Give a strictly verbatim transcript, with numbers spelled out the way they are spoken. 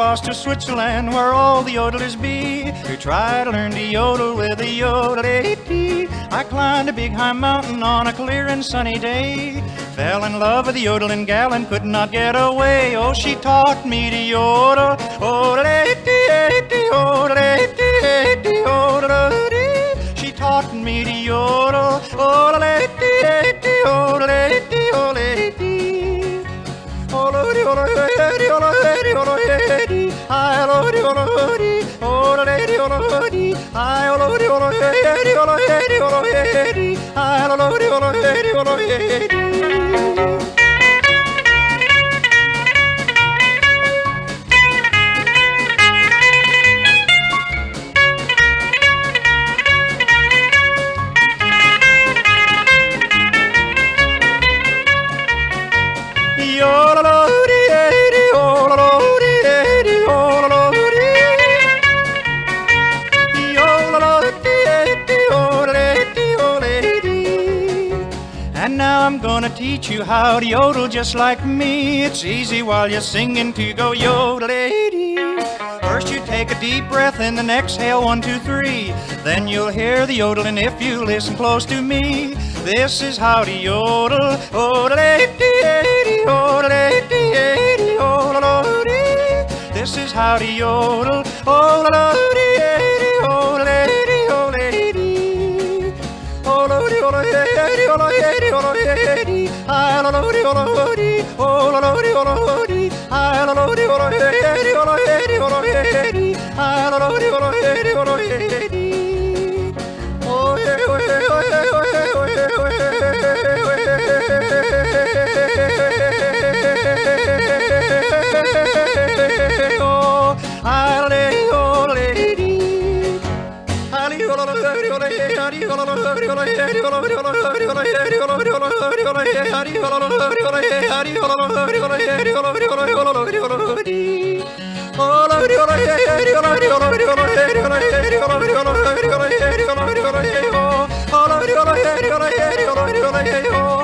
across to Switzerland where all the yodelers be, to try to learn to yodel with a yodel-a-dee. I climbed a big high mountain on a clear and sunny day, fell in love with a yodeling gal and could not get away. Oh, she taught me to yodel, yodel-a-dee, yodel-a-dee, yodel-a-dee. She taught me to yodel, yodel-a-dee, yodel-a-dee, yodel-a-dee. Oh, and now I'm gonna teach you how to yodel just like me. It's easy while you're singing to go yodel-a-dee. First you take a deep breath and then exhale one, two, three. Then you'll hear the yodeling if you listen close to me. This is how to yodel, yodel-a-dee, yodel-a-dee, yodel-a-dee. This is how to yodel, yodel-a-dee, yodel-a-dee, yodel-a-dee. Oh,